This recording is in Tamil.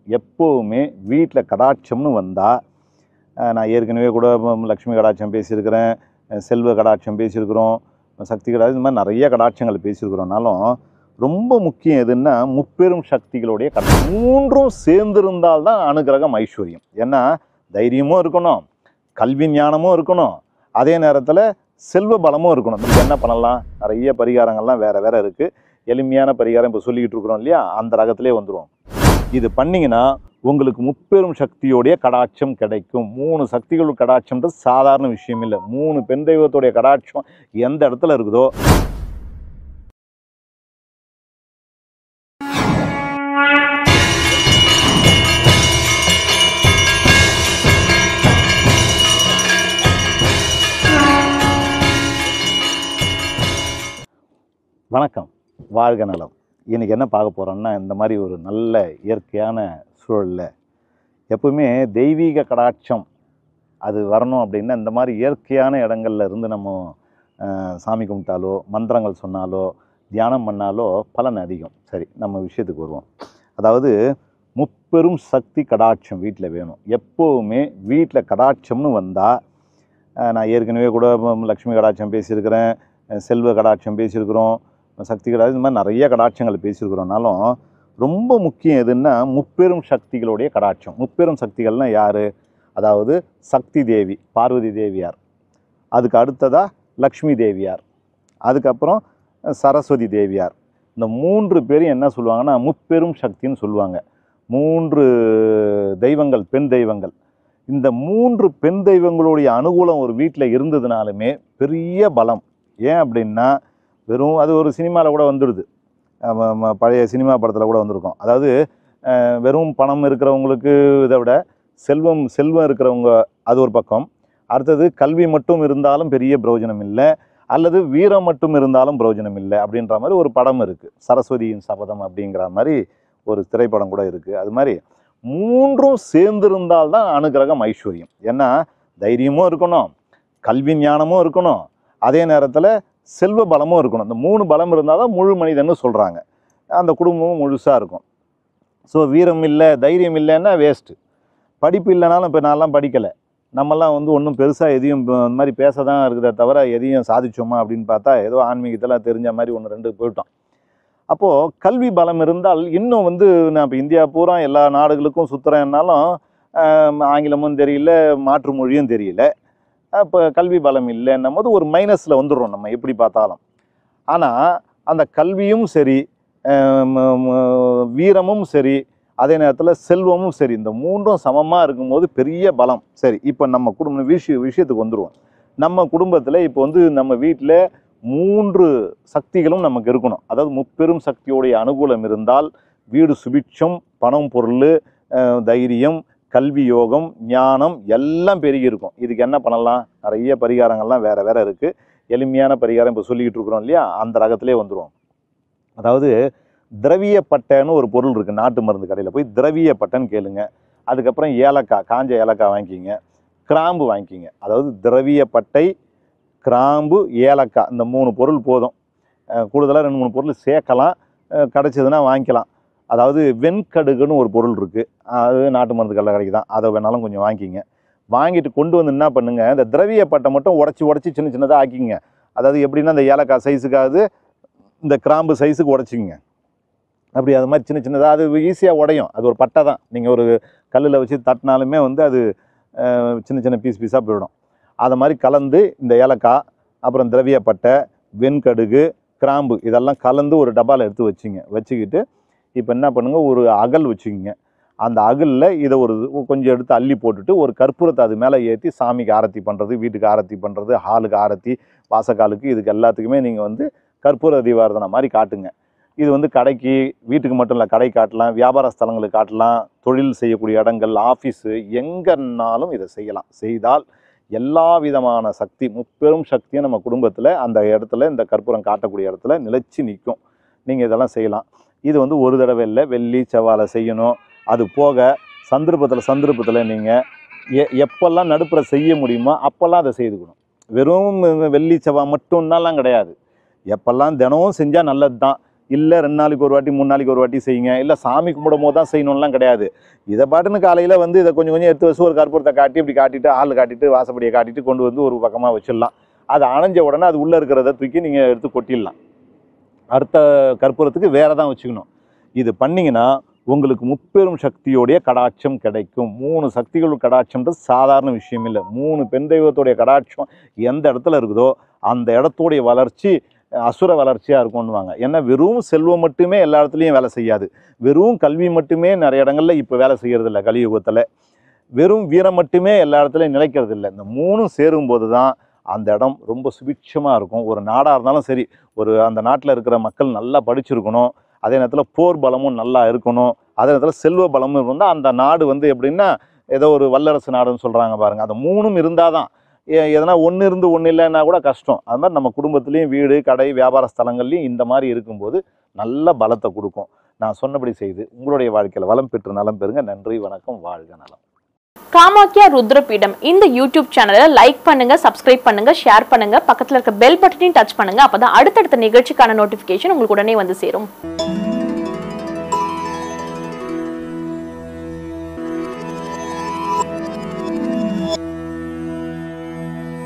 எப்போவுமே வீட்டில் கடாட்சம்னு வந்தால், நான் ஏற்கனவே கூட லக்ஷ்மி கடாட்சம் பேசியிருக்கிறேன், செல்வ கடாட்சம் பேசியிருக்கிறோம், சக்தி கடாட்சம், இந்த மாதிரி நிறைய கடாட்சங்கள் பேசியிருக்கிறோம்னாலும் ரொம்ப முக்கியம் எதுன்னா முப்பெரும் சக்திகளுடைய மூன்றும் சேர்ந்திருந்தால்தான் அனுகிரகம் ஐஸ்வர்யம். ஏன்னா தைரியமும் இருக்கணும், கல்வி ஞானமும் இருக்கணும், அதே நேரத்தில் செல்வ பலமும் இருக்கணும். நம்ம என்ன பண்ணலாம், நிறைய பரிகாரங்கள்லாம் வேறு வேறு இருக்குது. எளிமையான பரிகாரம் இப்போ சொல்லிக்கிட்டு இருக்கிறோம் இல்லையா, அந்த ரகத்திலே வந்துடும். இது பண்ணிங்கன்னா உங்களுக்கு முப்பெரும் சக்தியோடைய கடாட்சம் கிடைக்கும். 3 சக்திகள் கடாட்சம்ன்றது சாதாரண விஷயம் இல்லை. 3 பெண் தெய்வத்துடைய கடாட்சம் எந்த இடத்துல இருக்குதோ வணக்கம், வாழ்க நலம். இன்றைக்கி என்ன பார்க்க போகிறோம்னா, இந்த மாதிரி ஒரு நல்ல இயற்கையான சூழலில் எப்பவுமே தெய்வீக கடாட்சம் அது வரணும் அப்படின்னா இந்த மாதிரி இயற்கையான இடங்கள்ல இருந்து நம்ம சாமி கும்பிட்டாலோ, மந்திரங்கள் சொன்னாலோ, தியானம் பண்ணாலோ பலன் அதிகம். சரி, நம்ம விஷயத்துக்கு வருவோம். அதாவது முப்பெரும் சக்தி கடாட்சம் வீட்டில் வேணும். எப்போவுமே வீட்டில் கடாட்சம்னு வந்தால், நான் ஏற்கனவே கூட லக்ஷ்மி கடாட்சம் பேசியிருக்கிறேன், செல்வ கடாட்சம் பேசியிருக்கிறோம், சக்தி கடாட்சம், இந்த மாதிரி நிறைய கடாட்சங்கள் பேசியிருக்கிறோம்னாலும் ரொம்ப முக்கியம் எதுன்னா முப்பெரும் சக்திகளுடைய கடாட்சம். முப்பெரும் சக்திகள்னால் யார்? அதாவது சக்தி தேவி, பார்வதி தேவியார், அதுக்கு அடுத்ததாக லக்ஷ்மி தேவியார், அதுக்கப்புறம் சரஸ்வதி தேவியார். இந்த 3 பேரும் என்ன சொல்லுவாங்கன்னா முப்பெரும் சக்தின்னு சொல்லுவாங்க. 3 தெய்வங்கள், பெண் தெய்வங்கள். இந்த 3 பெண் தெய்வங்களுடைய அனுகூலம் ஒரு வீட்டில் இருந்ததுனாலுமே பெரிய பலம். ஏன் அப்படின்னா, வெறும் அது ஒரு சினிமாவில் கூட வந்துடுது, பழைய சினிமா படத்தில் கூட வந்திருக்கும். அதாவது வெறும் பணம் இருக்கிறவங்களுக்கு இதை விட செல்வம் இருக்கிறவங்க அது ஒரு பக்கம், அடுத்தது கல்வி மட்டும் இருந்தாலும் பெரிய பிரயோஜனம் இல்லை, அல்லது வீரம் மட்டும் இருந்தாலும் பிரயோஜனம் இல்லை அப்படின்ற மாதிரி ஒரு படம் இருக்குது. சரஸ்வதியின் சபதம் அப்படிங்கிற மாதிரி ஒரு திரைப்படம் கூட இருக்குது. அது மாதிரி 3ம் சேர்ந்திருந்தால்தான் அனுகிரகம் ஐஸ்வர்யம். ஏன்னா தைரியமும் இருக்கணும், கல்வி ஞானமும் இருக்கணும், அதே நேரத்தில் செல்வ பலமும் இருக்கணும். இந்த 3 பலம் இருந்தால் தான் முழு மனிதன்னு சொல்கிறாங்க. அந்த குடும்பமும் முழுசாக இருக்கும். ஸோ வீரம் இல்லை, தைரியம் இல்லைன்னா வேஸ்ட்டு. படிப்பு இல்லைனாலும், இப்போ நான்லாம் படிக்கலை, நம்மலாம் ஒன்றும் பெருசாக எதையும் இந்த மாதிரி பேச தான் இருக்குதே தவிர எதையும் சாதிச்சோமா அப்படின்னு பார்த்தா ஏதோ ஆன்மீகத்தெல்லாம் தெரிஞ்ச மாதிரி 1-2 போயிட்டோம். அப்போது கல்வி பலம் இருந்தால் இன்னும் நான் இப்போ இந்தியா பூரா எல்லா நாடுகளுக்கும் சுற்றுறேன்னாலும் ஆங்கிலமும் தெரியல, மாற்று மொழியும் தெரியல, இப்போ கல்வி பலம் இல்லைன்னும் போது ஒரு மைனஸில் வந்துடுறோம் நம்ம எப்படி பார்த்தாலும். ஆனால் அந்த கல்வியும் சரி, வீரமும் சரி, அதே நேரத்தில் செல்வமும் சரி, இந்த 3ம் சமமாக இருக்கும்போது பெரிய பலம். சரி, இப்போ நம்ம குடும்ப விஷயத்துக்கு வந்துடுவோம். நம்ம குடும்பத்தில் இப்போ நம்ம வீட்டில் 3 சக்திகளும் நமக்கு இருக்கணும். அதாவது முப்பெரும் சக்தியோடைய அனுகூலம் இருந்தால் வீடு சுபிட்சம், பணம், பொருள், தைரியம், கல்வி யோகம், ஞானம் எல்லாம் பெருகி இருக்கும். இதுக்கு என்ன பண்ணலாம், நிறைய பரிகாரங்கள்லாம் வேறு வேறு இருக்குது. எளிமையான பரிகாரம் இப்போ சொல்லிக்கிட்டு இருக்கிறோம் இல்லையா, அந்த ரகத்திலே வந்துடுவோம். அதாவது திரவிய பட்டைன்னு ஒரு பொருள் இருக்குது. நாட்டு மருந்து கடையில் போய் திரவிய பட்டைன்னு கேளுங்க. அதுக்கப்புறம் ஏலக்காய், காஞ்ச ஏலக்காய் வாங்கிக்கிங்க, கிராம்பு வாங்கிக்கிங்க. அதாவது திரவிய பட்டை, கிராம்பு, ஏலக்காய், இந்த 3 பொருள் போதும். கூடுதலாக 2-3 பொருள் சேர்க்கலாம், கிடச்சிதுன்னா வாங்கிக்கலாம். அதாவது வெண்கடுகுன்னு ஒரு பொருள் இருக்குது, அது நாட்டு மருந்து கடை கடைக்கு தான், அதை வேணாலும் கொஞ்சம் வாங்கிக்கிங்க. வாங்கிட்டு கொண்டு வந்து என்ன பண்ணுங்கள், இந்த திரவிய பட்டை மட்டும் உடச்சி சின்ன சின்னதாக ஆக்கிங்க. அதாவது எப்படின்னா, இந்த ஏலக்காய் சைஸுக்காவது இந்த கிராம்பு சைஸுக்கு உடச்சிங்க. அப்படி அது மாதிரி சின்ன சின்னதாக, அது ஈஸியாக உடையும். அது ஒரு பட்டை தான், நீங்கள் ஒரு கல்லில் வச்சு தட்டினாலுமே அது சின்ன சின்ன பீஸாக போயிடும். அதை மாதிரி கலந்து இந்த ஏலக்காய், அப்புறம் திரவிய பட்டை, வெண்கடுகு, கிராம்பு இதெல்லாம் கலந்து ஒரு டப்பாவில் எடுத்து வச்சுக்கிட்டு இப்போ என்ன பண்ணுங்கள், ஒரு அகல் வச்சுக்கிங்க. அந்த அகலில் இதை கொஞ்சம் எடுத்து அள்ளி போட்டுட்டு ஒரு கற்பூரத்தை அது மேலே ஏற்றி சாமிக்கு ஆரத்தி பண்ணுறது, வீட்டுக்கு ஆரத்தி பண்ணுறது, ஹாலுக்கு ஆரத்தி, வாசக்காலுக்கு, இதுக்கு எல்லாத்துக்குமே நீங்கள் கற்பூர தீபாரதனை மாதிரி காட்டுங்க. இது கடைக்கு, வீட்டுக்கு மட்டும் இல்லை, கடை காட்டலாம், வியாபார ஸ்தலங்களுக்கு காட்டலாம், தொழில் செய்யக்கூடிய இடங்கள், ஆஃபீஸு, எங்கன்னாலும் இதை செய்யலாம். செய்தால் எல்லா விதமான சக்தி, முப்பெரும் சக்தியும் நம்ம குடும்பத்தில் அந்த இடத்துல, இந்த கற்பூரம் காட்டக்கூடிய இடத்துல நிலைச்சி நிற்கும். நீங்கள் இதெல்லாம் செய்யலாம். இது ஒரு தடவை இல்லை, வெள்ளி செவ்வாழை செய்யணும். அது போக சந்தர்ப்பத்தில் நீங்கள் எப்பெல்லாம் நடுப்புற செய்ய முடியுமோ அப்போல்லாம் அதை செய்துக்கணும். வெறும் வெள்ளி செவ்வாய் மட்டும்னாலாம் கிடையாது. எப்பெல்லாம் தினமும் செஞ்சால் நல்லது தான். இல்லை 2 நாளைக்கு ஒரு வாட்டி 3 நாளைக்கு ஒரு வாட்டி செய்யுங்க, இல்லை சாமி கும்பிடும் போது தான் செய்யணும்லாம் கிடையாது. இதை பாட்டுன்னு காலையில் வந்து இதை கொஞ்சம் கொஞ்சம் எடுத்து வச்சு ஒரு கற்பூரத்தை காட்டி இப்படி காட்டிட்டு ஆள் காட்டிட்டு வாசப்படியை காட்டிட்டு கொண்டு வந்து ஒரு பக்கமாக வச்சிடலாம். அது அணைஞ்ச உடனே அது உள்ளே இருக்கிறத தூக்கி நீங்கள் எடுத்து கொட்டிடலாம். அடுத்த கற்பூரத்துக்கு வேற தான் வச்சுக்கணும். இது பண்ணிங்கன்னா உங்களுக்கு முப்பெரும் சக்தியோடைய கடாட்சம் கிடைக்கும். 3 சக்திகள் கடாட்சம்ன்றது சாதாரண விஷயம் இல்லை. 3 பெண் தெய்வத்தோடைய கடாட்சம் எந்த இடத்துல இருக்குதோ அந்த இடத்தோடைய வளர்ச்சி அசுர வளர்ச்சியாக இருக்கும்னுவாங்க. ஏன்னா வெறும் செல்வம் மட்டுமே எல்லா இடத்துலையும் வேலை செய்யாது. வெறும் கல்வி மட்டுமே நிறைய இடங்கள்ல இப்போ வேலை செய்கிறது இல்லை. கலியுகத்தில் வெறும் வீரம் மட்டுமே எல்லா இடத்துலையும் நிலைக்கிறது இல்லை. இந்த 3ம் சேரும்போது தான் அந்த இடம் ரொம்ப சுபிட்சமாக இருக்கும். ஒரு நாடாக இருந்தாலும் சரி, அந்த நாட்டில் இருக்கிற மக்கள் நல்லா படிச்சிருக்கணும், அதே நேரத்தில் போர் பலமும் நல்லா இருக்கணும், அதே நேரத்தில் செல்வ பலமும் இருந்தால் அந்த நாடு வந்து எப்படின்னா ஏதோ ஒரு வல்லரசு நாடுன்னு சொல்கிறாங்க பாருங்கள். அந்த 3ம் இருந்தால் தான். எதனா ஒன்று இருந்து ஒன்று இல்லைன்னா கூட கஷ்டம். அது மாதிரி நம்ம குடும்பத்துலேயும் வீடு கடை வியாபார ஸ்தலங்கள்லையும் இந்த மாதிரி இருக்கும்போது நல்ல பலத்தை கொடுக்கும். நான் சொன்னபடி செய்து உங்களுடைய வாழ்க்கையில் வளம் பெற்று நலம் பெறுங்க. நன்றி, வணக்கம், வாழ்க நலம். காமாக்கியா ருத்ரபீடம் இந்த யூடியூப் சேனலை லைக் பண்ணுங்க, சப்ஸ்கிரைப் பண்ணுங்க, ஷேர் பண்ணுங்க, பக்கத்தில் இருக்க பெல் பட்டனையும் டச் பண்ணுங்க. அப்பதான் அடுத்தடுத்த நிகழ்ச்சிக்கான நோட்டிபிகேஷன் உங்களுக்கு உடனே வந்து சேரும்.